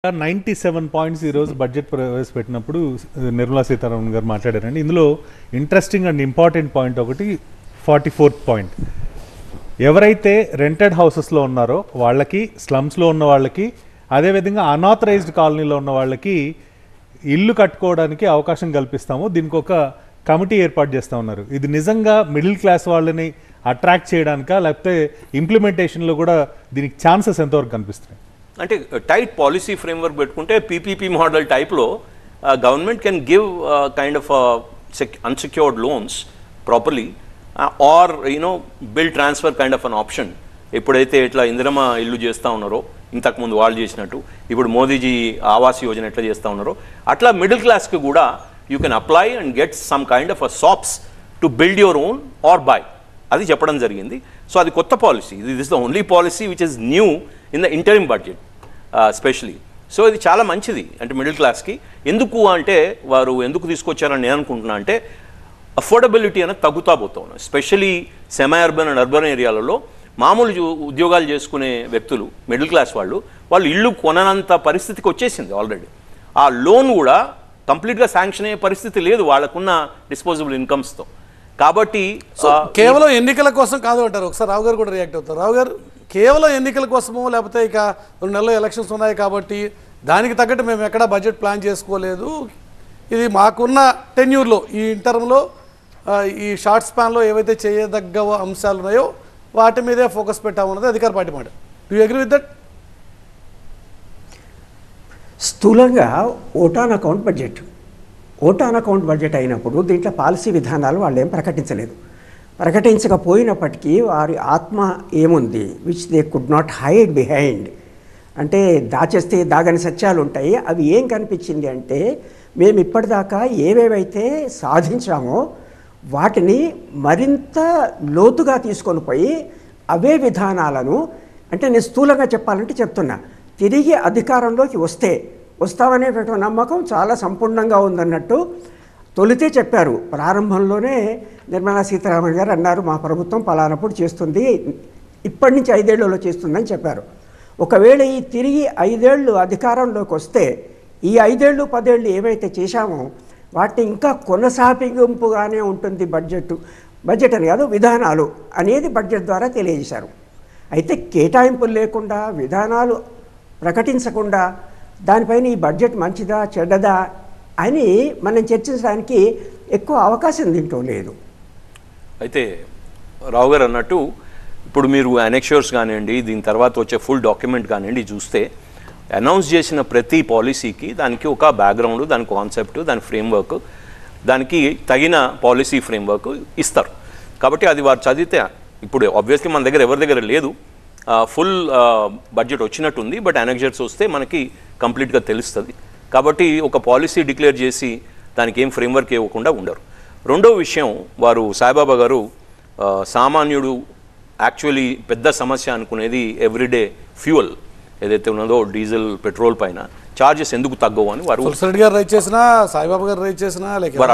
97 points ఈరోజు budget ప్రవేశపెట్టినప్పుడు Nirmala Sitharaman గారు మాట్లాడారండి. ఇందులో ఇంట్రెస్టింగ్ అండ్ ఇంపార్టెంట్ పాయింట్ ఒకటి 44th పాయింట్. ఎవరైతే రెంటెడ్ హౌసెస్లో ఉన్నారో వాళ్ళకి, స్లమ్స్లో ఉన్న వాళ్ళకి, అదేవిధంగా అన్ఆథరైజ్డ్ కాలనీలో ఉన్న వాళ్ళకి ఇల్లు కట్టుకోవడానికి అవకాశం కల్పిస్తాము, దీనికి ఒక కమిటీ ఏర్పాటు చేస్తూ ఉన్నారు. ఇది నిజంగా మిడిల్ క్లాస్ వాళ్ళని అట్రాక్ట్ చేయడానికా, లేకపోతే ఇంప్లిమెంటేషన్లో కూడా దీనికి ఛాన్సెస్ ఎంతవరకు కనిపిస్తున్నాయి? అంటే టైట్ పాలసీ ఫ్రేమ్వర్క్ పెట్టుకుంటే పీపీపీ మోడల్ టైప్లో government can give kind of unsecured loans properly or bill transfer kind of an option. ఎప్పుడైతే ఇట్లా ఇందిరమ్మ ఇల్లు చేస్తూ ఉన్నారో, ఇంతకుముందు వాళ్ళు చేసినట్టు, ఇప్పుడు మోదీజీ ఆవాస్ యోజన ఎట్లా చేస్తూ ఉన్నారో, అట్లా మిడిల్ క్లాస్కి కూడా you can apply and get some kind of a shops to build your own or buy. అది చెప్పడం జరిగింది. సో అది కొత్త policy. This the only policy which is new in the interim budget specially. So ఇది చాలా మంచిది అంటే middle క్లాస్కి. ఎందుకు అంటే వారు ఎందుకు తీసుకొచ్చారని నేను అనుకుంటున్నా అంటే అఫోర్డబిలిటీ అనేది తగ్గుతా పోతా ఉన్నాం. Especially semi urban and urban ఏరియాలలో మామూలు ఉద్యోగాలు చేసుకునే వ్యక్తులు, మిడిల్ క్లాస్ వాళ్ళు ఇల్లు కొననంత పరిస్థితికి వచ్చేసింది ఆల్రెడీ. ఆ లోన్ కూడా కంప్లీట్గా శాంక్షన్ అయ్యే పరిస్థితి లేదు వాళ్ళకున్న డిస్పోజబుల్ ఇన్కమ్స్తో. కాబట్టి కేవలం ఎన్నికల కోసం కాదు అంటారు. ఒకసారి రావు గారు కూడా రియాక్ట్ అవుతారు. రావు గారు, కేవలం ఎన్నికల కోసమో లేకపోతే ఇక 2 నెలల్లో ఎలక్షన్స్ ఉన్నాయి కాబట్టి దానికి తగ్గట్టు మేము ఎక్కడా బడ్జెట్ ప్లాన్ చేసుకోలేదు, ఇది మాకున్న టెన్యూర్లో ఈ టర్మ్లో ఈ షార్ట్ స్పాన్లో ఏవైతే చేయదగ్గ అంశాలు ఉన్నాయో వాటి మీదే ఫోకస్ పెట్టామన్నది అధికార పార్టీ మాట. Do you agree with that? స్థూలంగా ఓటాన్ అకౌంట్ బడ్జెట్ అయినప్పుడు దీంట్లో పాలసీ విధానాలు వాళ్ళు ఏం ప్రకటించలేదు. ప్రకటించకపోయినప్పటికీ వారి ఆత్మ ఏముంది, which they could not hide behind, అంటే దాచేస్తే దాగని సత్యాలు ఉంటాయి. అవి ఏం కనిపించింది అంటే, మేము ఇప్పటిదాకా ఏవేవైతే సాధించామో వాటిని మరింత లోతుగా తీసుకొని పోయి అవే విధానాలను, అంటే నేను స్థూలంగా చెప్పాలంటే చెప్తున్నా, తిరిగి అధికారంలోకి వస్తామనేటువంటి నమ్మకం చాలా సంపూర్ణంగా ఉందన్నట్టు తొలితే చెప్పారు. ప్రారంభంలోనే నిర్మలా సీతారామన్ గారు అన్నారు, మా ప్రభుత్వం పలానప్పుడు చేస్తుంది, ఇప్పటి నుంచి 5 ఏళ్లలో చేస్తుందని చెప్పారు. ఒకవేళ ఈ తిరిగి 5 ఏళ్ళు అధికారంలోకి వస్తే ఈ 5 ఏళ్ళు 10 ఏళ్ళు ఏవైతే చేశామో వాటిని ఇంకా కొనసాగింపుగానే ఉంటుంది బడ్జెట్ అని కాదు, విధానాలు అనేది బడ్జెట్ ద్వారా తెలియజేశారు. అయితే కేటాయింపులు లేకుండా, విధానాలు ప్రకటించకుండా దానిపైన ఈ బడ్జెట్ మంచిదా చెడ్డదా అని మనం చర్చించడానికి ఎక్కువ అవకాశం దీంట్లో లేదు. అయితే రావు గారు అన్నట్టు ఇప్పుడు మీరు అనెక్షర్స్ కానివ్వండి, దీని తర్వాత వచ్చే ఫుల్ డాక్యుమెంట్ కానివ్వండి చూస్తే, అనౌన్స్ చేసిన ప్రతి పాలసీకి దానికి ఒక బ్యాక్గ్రౌండ్, దాని కాన్సెప్ట్, దాని ఫ్రేమ్వర్క్, దానికి తగిన పాలసీ ఫ్రేమ్వర్క్ ఇస్తారు. కాబట్టి అది వారు చదివితే, ఇప్పుడు ఆబ్వియస్లీ మన దగ్గర ఎవరి దగ్గర లేదు, ఫుల్ బడ్జెట్ వచ్చినట్టుంది, బట్ అనెక్షర్స్ వస్తే మనకి కంప్లీట్గా తెలుస్తుంది. కాబట్టి ఒక పాలసీ డిక్లేర్ చేసి దానికి ఏం ఫ్రేమ్వర్క్ ఇవ్వకుండా ఉండరు. రెండో విషయం, వారు సాయిబాబా గారు సామాన్యుడు యాక్చువల్లీ పెద్ద సమస్య అనుకునేది ఎవ్రీడే ఫ్యూయల్ ఏదైతే ఉన్నదో డీజిల్, పెట్రోల్ పైన ఛార్జెస్ ఎందుకు తగ్గవు అని వారు రెడ్డి గారు రైట్ చేసినా, సాయిబాబా గారు రైట్ చేసినా,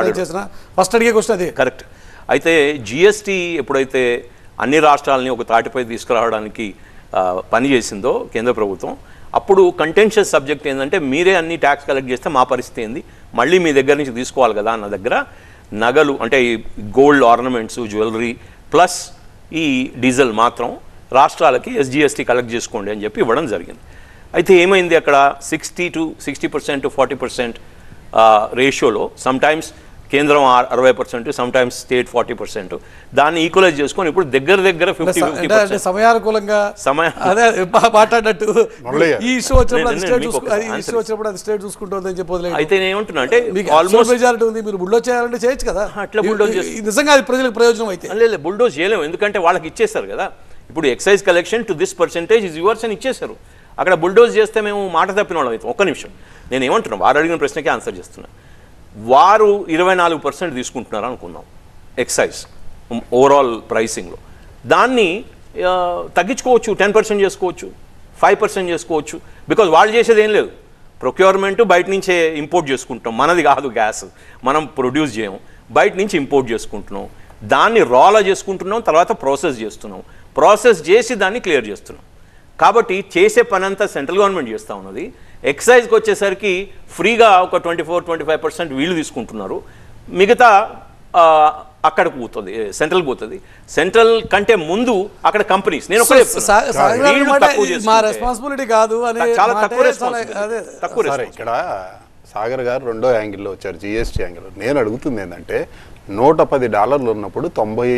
ఫస్ట్ అడిగే క్వశ్చన్ అది కరెక్ట్. అయితే జిఎస్టీ ఎప్పుడైతే అన్ని రాష్ట్రాలని ఒక తాటిపై తీసుకురావడానికి పనిచేసిందో కేంద్ర ప్రభుత్వం, అప్పుడు కంటెన్షియస్ సబ్జెక్ట్ ఏంటంటే, మీరే అన్ని ట్యాక్స్ కలెక్ట్ చేస్తే మా పరిస్థితి ఏంది, మళ్ళీ మీ దగ్గర నుంచి తీసుకోవాలి కదా అన్న దగ్గర నగలు అంటే ఈ గోల్డ్ ఆర్నమెంట్స్, జ్యువెలరీ ప్లస్ ఈ డీజిల్ మాత్రం రాష్ట్రాలకి ఎస్జిఎస్టీ కలెక్ట్ చేసుకోండి అని చెప్పి ఇవ్వడం జరిగింది. అయితే ఏమైంది, అక్కడ 60% to 40% రేషియోలో సమ్టైమ్స్ కేంద్రం 60%, సమ్టైమ్స్ స్టేట్ 40%, దాన్ని ఈక్వలైజ్ చేసుకొని ఇప్పుడు దగ్గర 50% సమయానుకూలంగా మాట్లాడినట్టు ఈ ఇష్యూ వచ్చినప్పుడు అది స్టేట్ చూసుకుంటుంది అని చెప్పి. అయితే నేను ఏమంటున్నా అంటే ఆల్మోస్ట్ మెజారిటీ ఉంది, మీరు బుల్డోజ్ చేయాలంటే చేయొచ్చు కదా. అట్లా బుల్డోజ్ నిజంగా అది ప్రజలకు ప్రయోజనం అయితే లేదు, బుల్డోజ్ చేయలేము, ఎందుకంటే వాళ్ళకి ఇచ్చేస్తారు కదా. ఇప్పుడు excise collection to this percentage is yours అని ఇచ్చేశారు. అక్కడ బుల్డోజ్ చేస్తే మేము మాట తప్పిన వాళ్ళం అయితే. ఒక్క నిమిషం, నేను ఏమంటున్నాను, వారు అడిగిన ప్రశ్నకే ఆన్సర్ చేస్తున్నా. వారు 24% తీసుకుంటున్నారు అనుకుందాం ఎక్సైజ్ ఓవరాల్ ప్రైసింగ్లో, దాన్ని తగ్గించుకోవచ్చు, 10% చేసుకోవచ్చు, 5% చేసుకోవచ్చు. బికాజ్ వాళ్ళు చేసేది ఏం లేదు, ప్రొక్యూర్మెంట్ బయట నుంచే ఇంపోర్ట్ చేసుకుంటాం, మనది కాదు గ్యాస్, మనం ప్రొడ్యూస్ చేయము, బయట నుంచి ఇంపోర్ట్ చేసుకుంటున్నాం, దాన్ని రాలా చేసుకుంటున్నాం, తర్వాత ప్రాసెస్ చేస్తున్నాం, ప్రాసెస్ చేసి దాన్ని క్లియర్ చేస్తున్నాం. కాబట్టి చేసే పనంతా సెంట్రల్ గవర్నమెంట్ చేస్తూ ఉన్నది, ఎక్సైజ్కి వచ్చేసరికి ఫ్రీగా ఒక 24-25% వీళ్ళు తీసుకుంటున్నారు, మిగతా అక్కడికి పోతుంది, సెంట్రల్కి పోతుంది. సెంట్రల్ కంటే ముందు అక్కడ కంపెనీస్, నేను మా రెస్పాన్సిబిలిటీ కాదు అని చాలా తక్కువ ఇక్కడ సాగర్ గారు రెండో యాంగిల్లో వచ్చారు, జిఎస్టీ యాంగిల్. నేను అడుగుతుంది ఏంటంటే $110 ఉన్నప్పుడు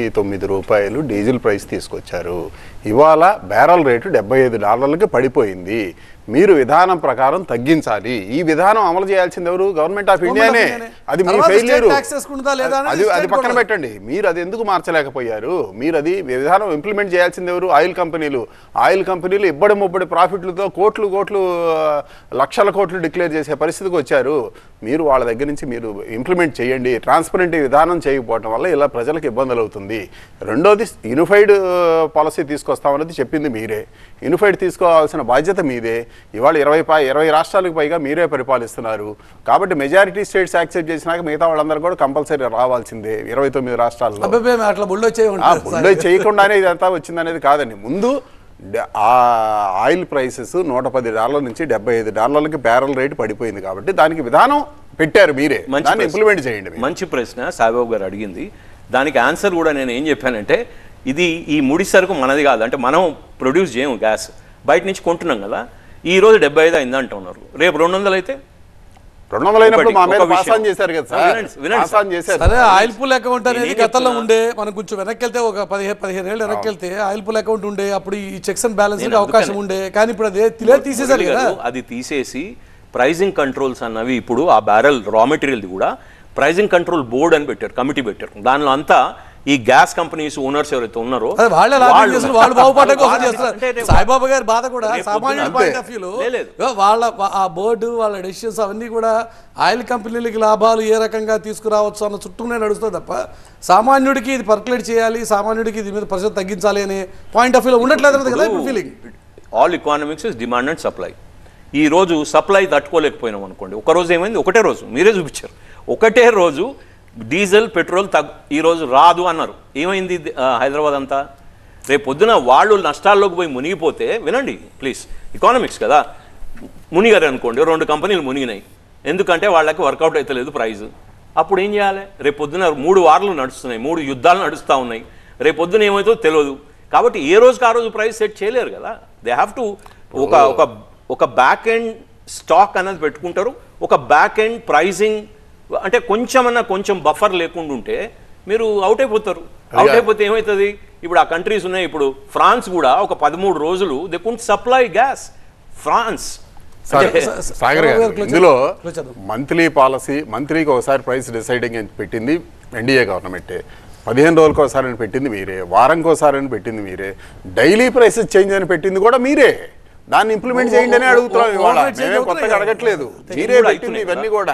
$99 డీజిల్ ప్రైస్ తీసుకొచ్చారు. ఇవాళ బ్యారల్ రేటు $75కి పడిపోయింది. మీరు విధానం ప్రకారం తగ్గించాలి. ఈ విధానం అమలు చేయాల్సింది ఎవరు? గవర్నమెంట్ ఆఫ్ ఇండియానే. అది మీ ఫెయిల్యూర్. అది పక్కన పెట్టండి, మీరు అది ఎందుకు మార్చలేకపోయారు? మీరు అది విధానం ఇంప్లిమెంట్ చేయాల్సింది ఎవరు? ఆయిల్ కంపెనీలు. ఆయిల్ కంపెనీలు ఇబ్బడి ముబ్బడి ప్రాఫిట్లతో కోట్లు లక్షల కోట్లు డిక్లేర్ చేసే పరిస్థితికి వచ్చారు. మీరు వాళ్ళ దగ్గర నుంచి మీరు ఇంప్లిమెంట్ చేయండి. ట్రాన్స్పరెంట్ విధానం చేయకపోవడం వల్ల ఇలా ప్రజలకు ఇబ్బందులు అవుతుంది. రెండోది, యూనిఫైడ్ పాలసీ తీసుకొస్తామన్నది చెప్పింది మీరే. యూనిఫైడ్ తీసుకోవాల్సిన బాధ్యత మీదే. ఇవాళ 20 రాష్ట్రాలకు పైగా మీరే పరిపాలిస్తున్నారు. కాబట్టి మెజారిటీ స్టేట్స్ యాక్సెప్ట్ చేసినాక మిగతా వాళ్ళందరూ కూడా కంపల్సరీ రావాల్సిందే. 29 రాష్ట్రాల్లో బుల్డో చేయకుండానే ఇదంతా వచ్చిందనేది కాదండి. ముందు ఆ ఆయిల్ ప్రైసెస్ $110 నుంచి $75కి బ్యారల్ రేటు పడిపోయింది కాబట్టి దానికి విధానం పెట్టారు మీరే. దాన్ని ఇంప్లిమెంట్ చేయండి. మంచి ప్రశ్న సాయిబాబు గారు అడిగింది. దానికి ఆన్సర్ కూడా నేను ఏం చెప్పానంటే, ఇది ఈ ముడి సరుకు మనది కాదు, అంటే మనం ప్రొడ్యూస్ చేయము, గ్యాస్ బయట నుంచి కొంటున్నాం కదా. ఈ రోజు 75 అయింది అంటున్నారు, రేపు 200 అయితే 200 అయినప్పుడు మా మీద పాసాన్ చేశారు కదా సార్. సరే, ఆయిల్ పూల్ అకౌంట్ అనేది గతంలో ఉండే, మనం కొంచెం వెనక్కి వెళ్తే ఒక 15 ఏళ్ళు వెనక్కి వెళ్తే ఆయిల్ పూల్ అకౌంట్ ఉండే, అప్పుడు ఈ చెక్స్ అండ్ బ్యాలెన్స్ అవకాశం ఉండే. కానీ ఇప్పుడు అది తీసేసారు కదా. అది తీసేసి ప్రైజింగ్ కంట్రోల్స్ అన్నవి ఇప్పుడు ఆ బ్యారెల్ రా మెటీరియల్ కూడా ప్రైజింగ్ కంట్రోల్ బోర్డ్ అని పెట్టారు, కమిటీ పెట్టారు. దానిలో అంతా ఈ గ్యాస్ కంపెనీస్ ఓనర్స్ ఎవరైతే ఉన్నారో వాళ్ళు బాగుపడే కోసం చేస్తారు. సాయిబాబా గారి బాధ కూడా సామాన్య పాయింట్ ఆఫ్ వ్యూలో వాళ్ళ ఆ బోర్డు వాళ్ళ డెసిషన్స్ అవన్నీ కూడా ఆయిల్ కంపెనీలకి లాభాలు ఏ రకంగా తీసుకురావచ్చు అన్న చుట్టూనే నడుస్తుంది తప్ప సామాన్యుడికి ఇది పర్కులేట్ చేయాలి, సామాన్యుడికి ఇది మీద ప్రెషర్ తగ్గించాలి అనే పాయింట్ ఆఫ్ వ్యూలో ఉండట్లేదు కదా ఇప్పుడు feeling. All economics is demand and supply. ఈ రోజు సప్లై తట్టుకోలేకపోయినాం అనుకోండి, ఒక రోజు ఏమైంది, ఒకటే రోజు మీరే చూపించారు, ఒకటే రోజు డీజిల్ పెట్రోల్ ఈరోజు రాదు అన్నారు. ఏమైంది హైదరాబాద్ అంతా? రేపు పొద్దున వాళ్ళు నష్టాల్లోకి పోయి మునిగిపోతే, వినండి ప్లీజ్, ఎకానమిక్స్ కదా, మునిగారు అనుకోండి, 2 కంపెనీలు మునిగినాయి, ఎందుకంటే వాళ్ళకి వర్కౌట్ అయితే లేదు ప్రైజ్. అప్పుడు ఏం చేయాలి? రేపు పొద్దున 3 వార్లు నడుస్తున్నాయి, 3 యుద్ధాలు నడుస్తూ ఉన్నాయి, రేపు పొద్దున ఏమవుతుందో తెలియదు. కాబట్టి ఏ రోజుకి ఆ రోజు ప్రైస్ సెట్ చేయలేరు కదా. దే హ్యావ్ టు ఒక బ్యాక్ ఎండ్ స్టాక్ అనేది పెట్టుకుంటారు, ఒక బ్యాక్ ఎండ్ ప్రైజింగ్, అంటే కొంచెం బఫర్ లేకుండా ఉంటే మీరు అవుట్ అయిపోతారు. అవుట్ అయిపోతే ఏమవుతుంది? ఇప్పుడు ఆ కంట్రీస్ ఉన్నాయి, ఇప్పుడు ఫ్రాన్స్ కూడా ఒక 13 రోజులు దే కుడ్ సప్లై గ్యాస్. ఫ్రాన్స్ సాగర్ గారు, ఇందులో మంత్లీ పాలసీ, మంత్లీకి ఒకసారి ప్రైస్ డిసైడింగ్ అని పెట్టింది ఎన్డీఏ గవర్నమెంటే, 15 రోజులకు ఒకసారి అని పెట్టింది మీరే, వారంకి ఒకసారి అని పెట్టింది మీరే, డైలీ ప్రైసెస్ చేంజ్ అని పెట్టింది కూడా మీరే. దాన్ని ఇంప్లిమెంట్ చేయండి అని అడుగుతున్నాం. ఇవాళ మేమే కొత్తగా అడగట్లేదు, మీరే పెట్టింది ఇవన్నీ కూడా.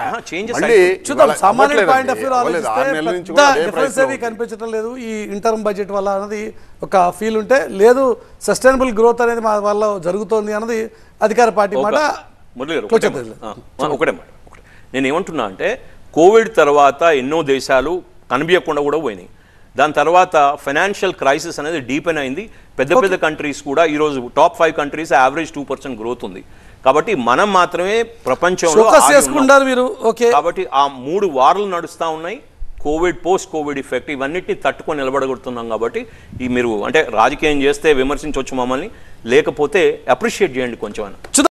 కనిపించడం లేదు ఈ ఇంటర్మ్ బడ్జెట్ వల్ల అన్నది ఒక ఫీల్ ఉంటే లేదు, సస్టైనబుల్ గ్రోత్ అనేది మా వల్ల జరుగుతోంది అన్నది అధికార పార్టీ మాట. ఒకటే మాట, నేను ఏమంటున్నా అంటే, కోవిడ్ తర్వాత ఎన్నో దేశాలు కనిపించకుండా కూడా పోయినాయి. దాని తర్వాత ఫైనాన్షియల్ క్రైసిస్ అనేది డీపెన్ అయింది. పెద్ద కంట్రీస్ కూడా ఈరోజు టాప్ 5 కంట్రీస్ యావరేజ్ 2% గ్రోత్ ఉంది. కాబట్టి మనం మాత్రమే ప్రపంచంలో, కాబట్టి ఆ 3 వార్లు నడుస్తూ ఉన్నాయి. కోవిడ్, పోస్ట్ కోవిడ్ ఎఫెక్ట్, ఇవన్నిటిని తట్టుకొని నిలబడగలుగుతున్నాం. కాబట్టి ఈ మీరు అంటే రాజకీయం చేస్తే విమర్శించవచ్చు మమ్మల్ని, లేకపోతే అప్రిషియేట్ చేయండి కొంచెం.